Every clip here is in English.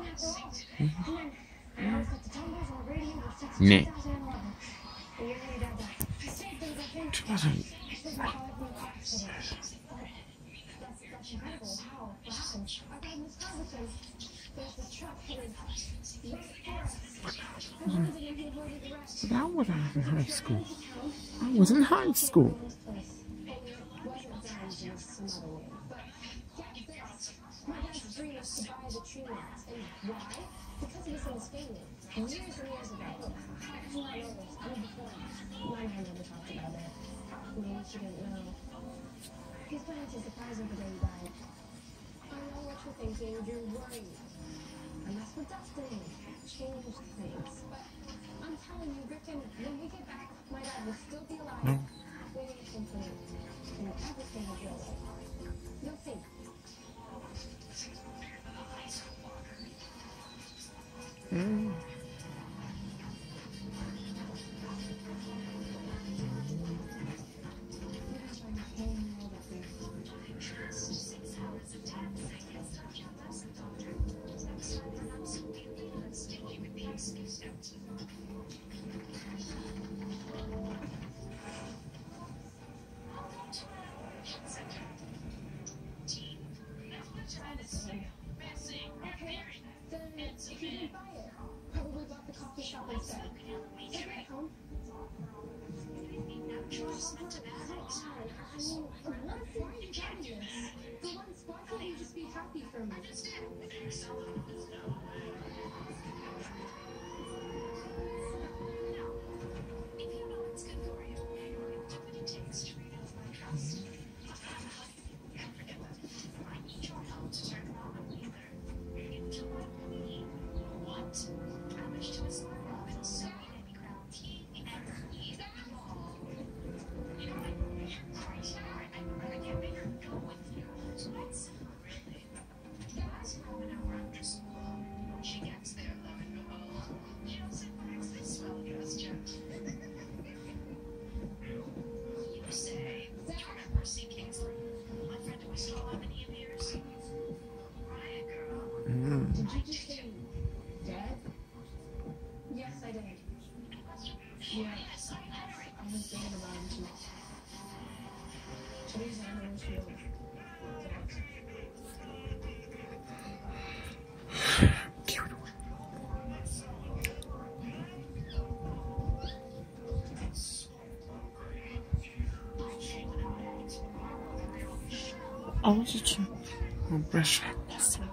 네. 2000. That was in high school. I was in high school. Because he was in his family years and years ago. My mom never talked about it. Maybe she didn't know. He's planning to surprise her the day he died. I know what you're thinking. You're worried. And that's what destiny changed things. But I'm telling you, Griffin, when we get back, my dad will still be alive. No. Waiting for you. And everything will be okay. You'll see. I was just trying to brush this one.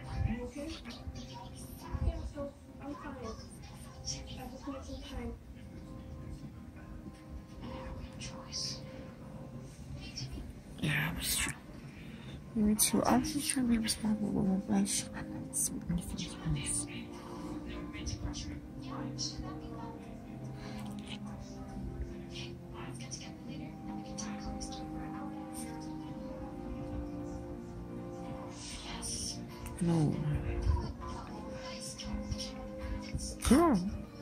Yeah, I was trying. Me too. I was just trying to be responsible with my brush. It's nice. No. Girl.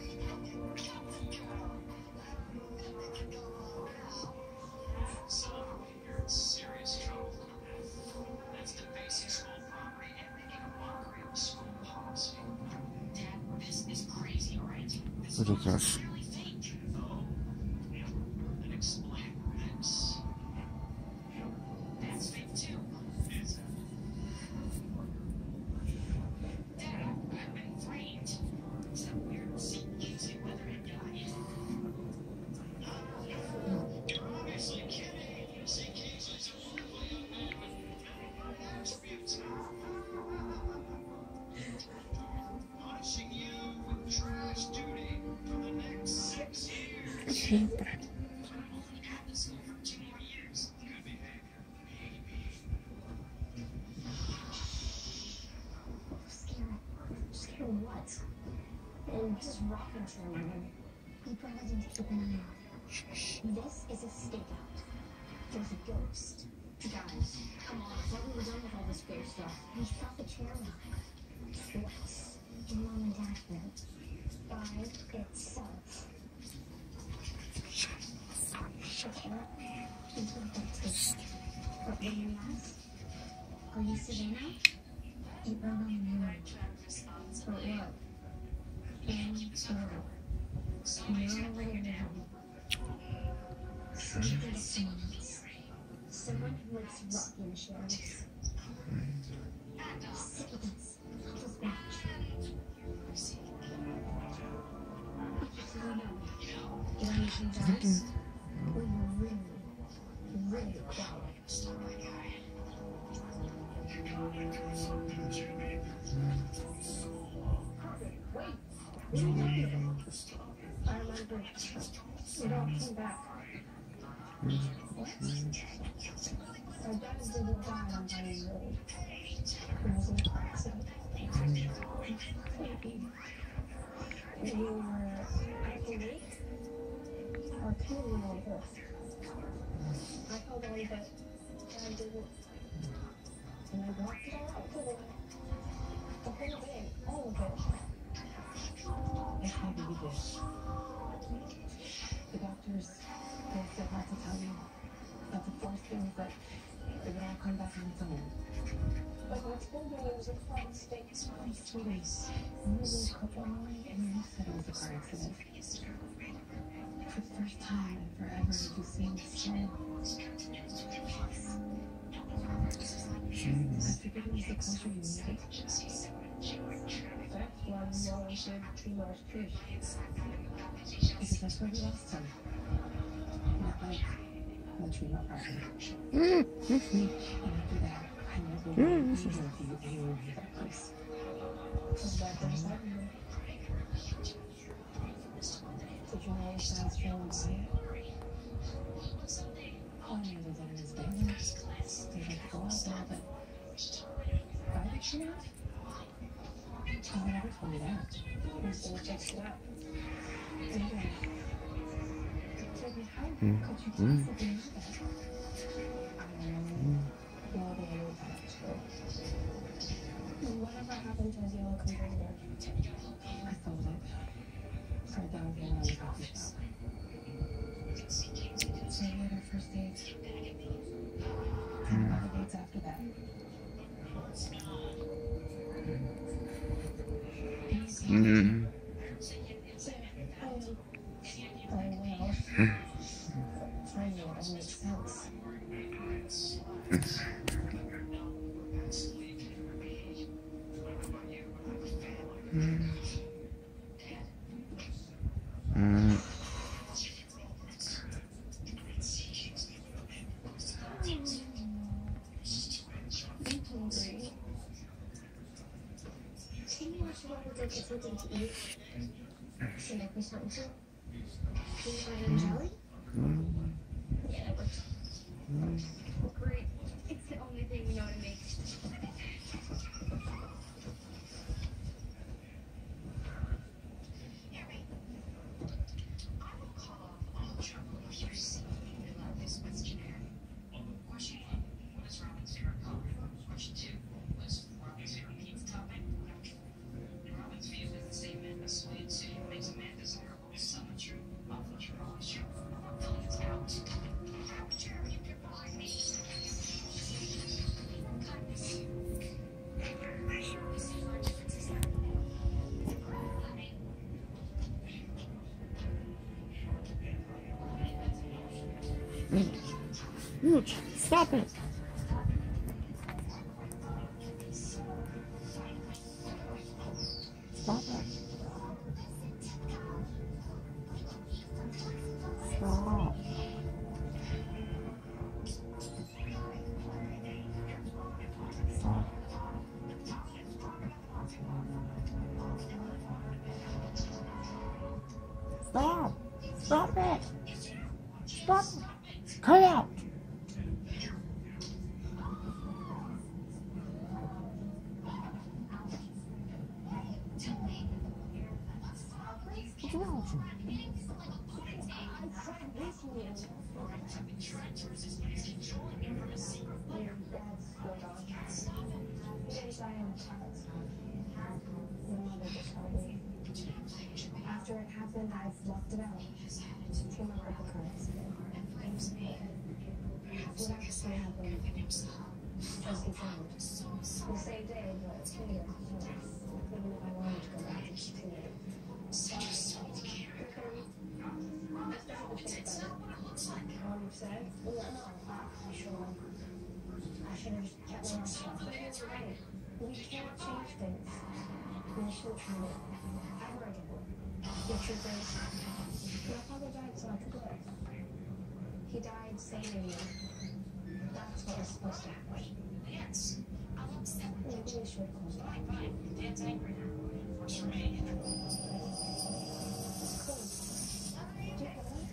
Look at this. Scared what? And just rocking for a minute. You probably didn't keep an eye out. This is a stakeout. There's a ghost. Guys, come on. I thought we were done with all this ghost stuff. We should pop the chair out. Yes. Your mom and dad meant. By itself. Okay. Into the taste. What were your last? Are you Savannah? You burned on the moon. For what? Someone who likes rocking chairs. Sick of this. Just watch. Generation does when you're really, really quiet. Wait. I remember it all came back. What? Our dad didn't die on Bunny Road. It was an accident. We were at the lake. Our canoe on both. I held on, but Dad didn't. And I walked it all out, didn't I? The whole thing, all of it. Yes, maybe you did. The doctors, they said not to tell you, not to force things, that it would all come back on its own. But I told you it was a car mistake. Sweetie, you woke up one morning and you said it was a car accident. For the first time in forever, you seemed so... I figured it was the closure you needed. That's why you always said too much fish. Because that's where we lost him. Not like the treatment property. And after that, I never wanted to be with you anywhere near that place. Because back there was everywhere. Did you know Dad's feeling quiet? All I knew was that it was there. They like to go out there, but why did she not? No one ever told me that. Who's gonna fix it up? Anyway, tell me, how could you possibly know that? Well, they knew that too. Whatever happened to his yellow container? I sold it. Started down again on the coffee shop. So we had our first date. And a lot of dates after that. Finally, it all makes sense. Can you watch it over go get something to eat? Should I make me something too? Peanut butter and jelly? Yeah, that works. Great. It's the only thing we know how to make. Stop it! Stop it. Stop. Stop. Stop. Stop it. Stop it. Cut it out. What's wrong with you? After it happened, I've blocked it out. From my record cards. What actually happened was confirmed. The same day, but later. change things. And I shouldn't try it ever again. The truth is, my father died so I could live. He died saving me. That's what was supposed to happen. Yes. I'll accept it. Maybe we should close it. Fine. Dan's angry now. Works for me. Cool. Do you get it?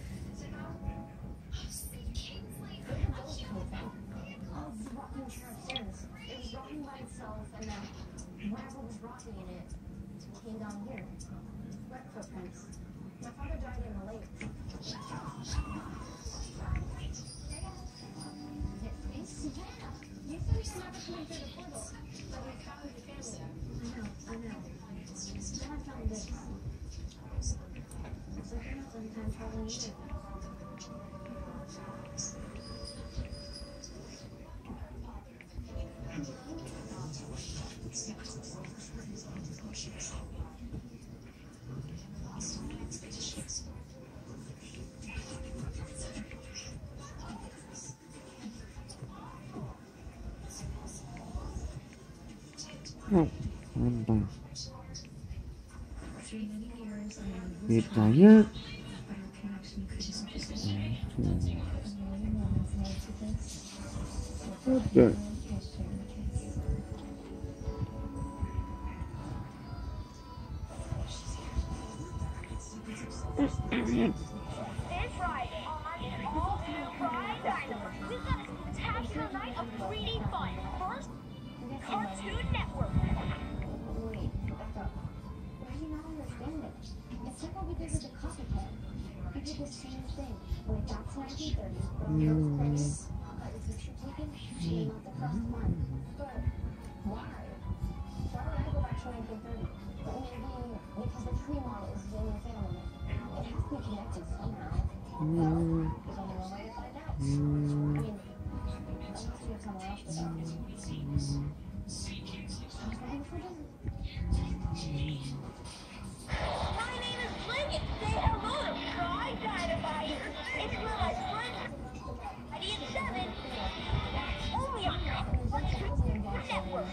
Oh, the rotten chair upstairs. It was rotting by itself, and then whatever was rotting in it came down here. Red footprints. My father died in the lake. It's Savannah. You said you never coming through the portal, but we found your family. I know. Then I found this. It's like you're not done time traveling either. Mantap. For many years, I Ditanya. our connection couldn't exist. And the only moments led to this were Ada. sharing a kiss. This Friday on All New Pride Dynamite, we've got a spectacular night of 3D fun. First, Cartoon Network. Wait, back up. Why do you not understand it? It's like what we did with the copycat. We did the same thing. Went back to 1930, but on the place. Got your picture taken, and you're not the first one. But why? Why would I go back to 1930? Maybe because the tree model is in your family. It has to be connected somehow. Well, there's only one way to find out. I mean, unless you have somewhere else to go. My name is Lincoln. Say hello to Pride Dynamite. It's real friend. Ready at 7. Only on Cartoon Network.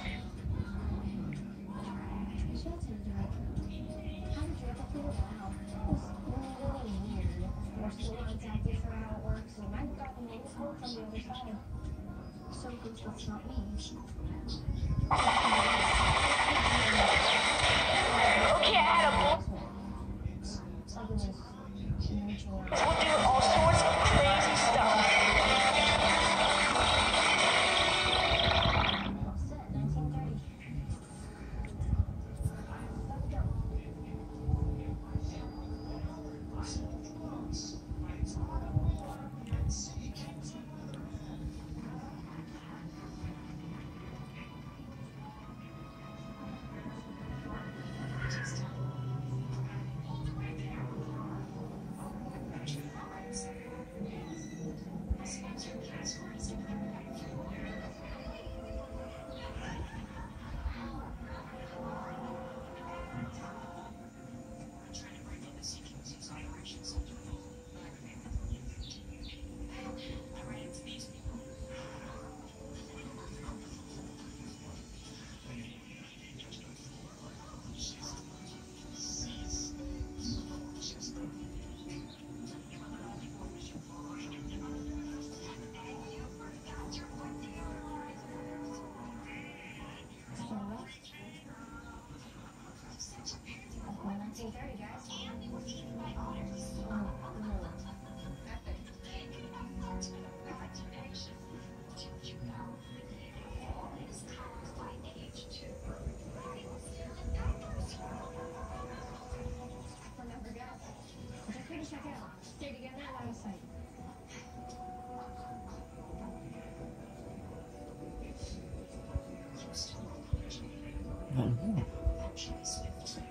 So it's not me. Okay, I had a We'll do all sorts of crazy stuff. Stay together and out of sight. Nggak.